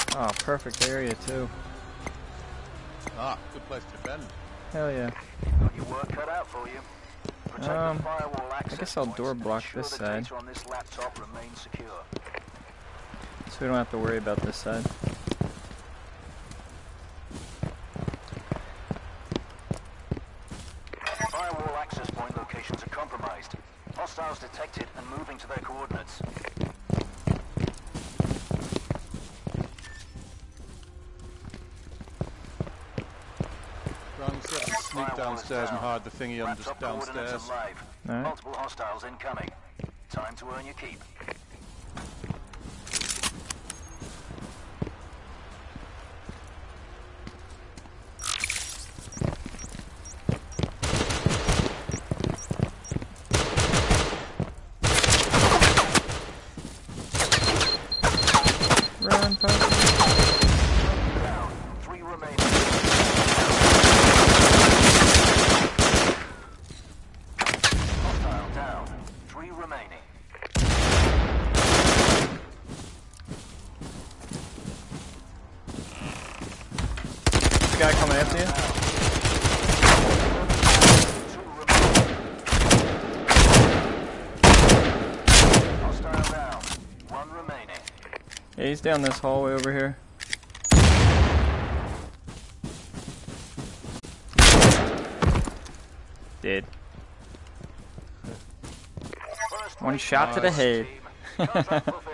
Oh, perfect area too. Ah, good place to defend. Hell yeah. Got your work cut out for you. Protect the firewall access I guess I'll points door and block ensure this the side. data on this laptop remains secure. So we don't have to worry about this side. Firewall access point locations are compromised. Hostiles detected and moving to their coordinates. Round 7, sneak downstairs and hide the thingy under downstairs. Right. Alright. Multiple hostiles incoming. Time to earn your keep. Run, puppy. Down. 3 remaining. Hostile down. 3 remaining. This guy coming after you? 2 remaining. Hostile down. 1 remaining. Yeah, he's down this hallway over here. Dead. First One rate shot to the head. team. Contract fulfilled.